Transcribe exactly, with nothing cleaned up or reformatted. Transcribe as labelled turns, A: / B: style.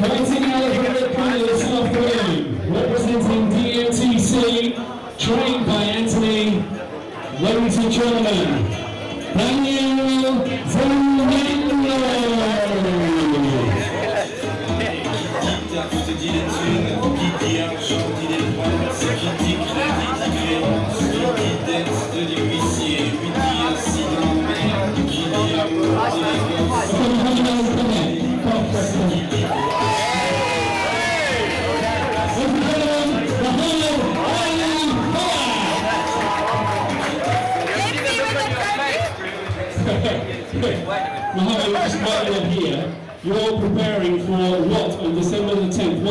A: Fighting out of the red corner this afternoon, representing D N T C, trained by Anthony. Ladies and gentlemen, Daniel Zaniolo. Mohammed, just while you're here, you're preparing for what on December the tenth?